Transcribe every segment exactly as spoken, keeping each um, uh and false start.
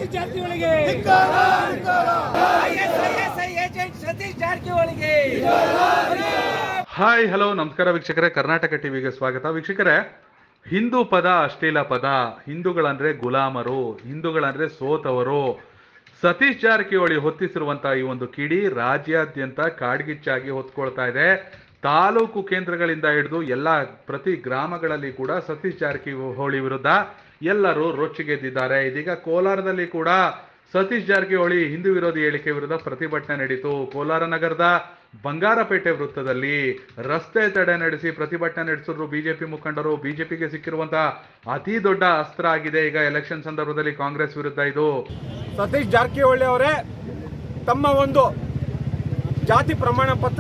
ಸತೀಶ್ ಜಾರಕಿಹೊಳಿಗೆ ಏಜೆಂಟ್ ಸತೀಶ್ ಜಾರಕಿಹೊಳಿಗೆ. Hi hello ನಮಸ್ಕಾರ ವೀಕ್ಷಕರೇ, ಕರ್ನಾಟಕ ಟಿವಿಗೆ ಸ್ವಾಗತ. ವೀಕ್ಷಕರೇ, ಹಿಂದೂ ಪದ ಅಶ್ಲೀಲ ಪದ, ಹಿಂದೂಗಳಂದ್ರೆ ಗುಲಾಮರು, ಹಿಂದೂಗಳಂದ್ರೆ ಸೋತವರು. ಸತೀಶ್ ಜಾರಕಿಹೊಳಿ ಹೊತ್ತಿಸಿರುವಂತಹ ಈ ಒಂದು ಕಿಡಿ ರಾಜ್ಯಾದ್ಯಂತ ಕಾಡ್ಗಿಚ್ಚಾಗಿ ಹೊತ್ಕೊಳ್ತಾ ಇದೆ. ತಾಲೂಕು ಕೇಂದ್ರಗಳಿಂದ ಹಿಡಿದು ಎಲ್ಲ ಪ್ರತಿ ಗ್ರಾಮಗಳಲ್ಲಿ ಕೂಡ ಸತೀಶ್ ಜಾರಕಿಹೊಳಿ ವಿರುದ್ಧ ಎಲ್ಲರೂ ರೊಚ್ಚಿಗೆದ್ದಿದ್ದಾರೆ. ಇದೀಗ ಕೋಲಾರದಲ್ಲಿ ಕೂಡ ಸತೀಶ್ ಜಾರಕಿಹೊಳಿ ಹಿಂದೂ ವಿರೋಧಿ ಹೇಳಿಕೆ ವಿರುದ್ಧ ಪ್ರತಿಭಟನೆ ನಡೆಯಿತು. ಕೋಲಾರ ನಗರದ ಬಂಗಾರಪೇಟೆ ವೃತ್ತದಲ್ಲಿ ರಸ್ತೆ ತಡೆ ನಡೆಸಿ ಪ್ರತಿಭಟನೆ ನಡೆಸಿದ್ರು ಬಿಜೆಪಿ ಮುಖಂಡರು. ಬಿಜೆಪಿಗೆ ಸಿಕ್ಕಿರುವಂತಹ ಅತಿ ದೊಡ್ಡ ಅಸ್ತ್ರ ಆಗಿದೆ ಈಗ ಎಲೆಕ್ಷನ್ ಸಂದರ್ಭದಲ್ಲಿ ಕಾಂಗ್ರೆಸ್ ವಿರುದ್ಧ ಇದು. ಸತೀಶ್ ಜಾರಕಿಹೊಳಿ ಅವರೇ, ತಮ್ಮ ಒಂದು ಜಾತಿ ಪ್ರಮಾಣ ಪತ್ರ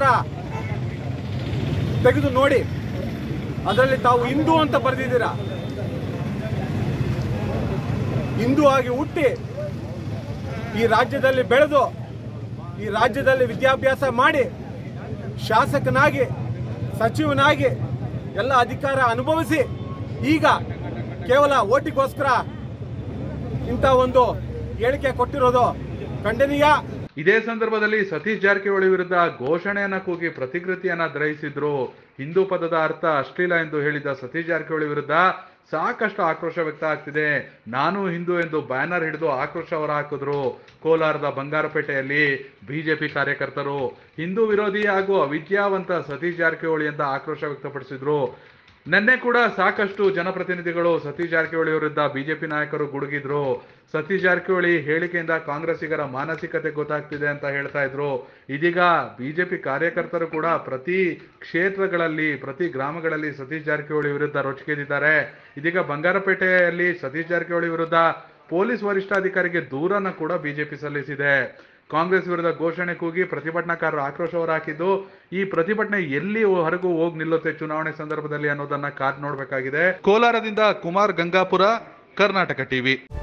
ತೆಗೆದು ನೋಡಿ, ಅದರಲ್ಲಿ ತಾವು ಹಿಂದೂ ಅಂತ ಬರೆದಿದ್ದೀರಾ. ಹಿಂದೂ ಆಗಿ ಹುಟ್ಟಿ ಈ ರಾಜ್ಯದಲ್ಲಿ ಬೆಳೆದು ಈ ರಾಜ್ಯದಲ್ಲಿ ವಿದ್ಯಾಭ್ಯಾಸ ಮಾಡಿ ಶಾಸಕನಾಗಿ ಸಚಿವನಾಗಿ ಎಲ್ಲ ಅಧಿಕಾರ ಅನುಭವಿಸಿ ಈಗ ಕೇವಲ ಓಟಿಗೋಸ್ಕರ ಇಂಥ ಒಂದು ಹೇಳಿಕೆ ಕೊಟ್ಟಿರೋದು ಖಂಡನೀಯ. ಇದೇ ಸಂದರ್ಭದಲ್ಲಿ ಸತೀಶ್ ಜಾರಕಿಹೊಳಿ ವಿರುದ್ಧ ಘೋಷಣೆಯನ್ನ ಕೂಗಿ ಪ್ರತಿಕೃತಿಯನ್ನ ಗ್ರಹಿಸಿದ್ರು. ಹಿಂದೂ ಪದದ ಅರ್ಥ ಅಶ್ಲೀಲ ಎಂದು ಹೇಳಿದ ಸತೀಶ್ ಜಾರಕಿಹೊಳಿ ವಿರುದ್ಧ ಸಾಕಷ್ಟು ಆಕ್ರೋಶ ವ್ಯಕ್ತ ಆಗ್ತಿದೆ. ನಾನು ಹಿಂದೂ ಎಂದು ಬ್ಯಾನರ್ ಹಿಡಿದು ಆಕ್ರೋಶ ಹೊರ ಹಾಕಿದ್ರು ಕೋಲಾರದ ಬಂಗಾರಪೇಟೆಯಲ್ಲಿ ಬಿಜೆಪಿ ಕಾರ್ಯಕರ್ತರು. ಹಿಂದೂ ವಿರೋಧಿ ಹಾಗೂ ಅವಿದ್ಯಾವಂತ ಸತೀಶ್ ಜಾರಕಿಹೊಳಿ ಅಂತ ಆಕ್ರೋಶ ವ್ಯಕ್ತಪಡಿಸಿದ್ರು. ನಿನ್ನೆ ಕೂಡ ಸಾಕಷ್ಟು ಜನಪ್ರತಿನಿಧಿಗಳು ಸತೀಶ್ ಜಾರಕಿಹೊಳಿ ವಿರುದ್ಧ ಬಿಜೆಪಿ ನಾಯಕರು ಗುಡುಗಿದ್ರು. ಸತೀಶ್ ಜಾರಕಿಹೊಳಿ ಹೇಳಿಕೆಯಿಂದ ಕಾಂಗ್ರೆಸ್ಸಿಗರ ಮಾನಸಿಕತೆ ಗೊತ್ತಾಗ್ತಿದೆ ಅಂತ ಹೇಳ್ತಾ ಇದ್ರು. ಇದೀಗ ಬಿಜೆಪಿ ಕಾರ್ಯಕರ್ತರು ಕೂಡ ಪ್ರತಿ ಕ್ಷೇತ್ರಗಳಲ್ಲಿ ಪ್ರತಿ ಗ್ರಾಮಗಳಲ್ಲಿ ಸತೀಶ್ ಜಾರಕಿಹೊಳಿ ವಿರುದ್ಧ ರೊಚ್ಚಿಗೆದ್ದಿದ್ದಾರೆ. ಇದೀಗ ಬಂಗಾರಪೇಟೆಯಲ್ಲಿ ಸತೀಶ್ ಜಾರಕಿಹೊಳಿ ವಿರುದ್ಧ ಪೊಲೀಸ್ ವರಿಷ್ಠಾಧಿಕಾರಿಗೆ ದೂರನ್ನ ಕೂಡ ಬಿಜೆಪಿ ಸಲ್ಲಿಸಿದೆ. ಕಾಂಗ್ರೆಸ್ ವಿರುದ್ಧ ಘೋಷಣೆ ಕೂಗಿ ಪ್ರತಿಭಟನಾಕಾರರು ಆಕ್ರೋಶ ಹೊರಹಾಕಿದ್ದು, ಈ ಪ್ರತಿಭಟನೆ ಎಲ್ಲಿ ಹೊರಗೂ ಹೋಗಿ ನಿಲ್ಲುತ್ತೆ ಚುನಾವಣೆ ಸಂದರ್ಭದಲ್ಲಿ ಅನ್ನೋದನ್ನ ಕಾದ್ ನೋಡ್ಬೇಕಾಗಿದೆ. ಕೋಲಾರದಿಂದ ಕುಮಾರ್ ಗಂಗಾಪುರ, ಕರ್ನಾಟಕ ಟಿವಿ.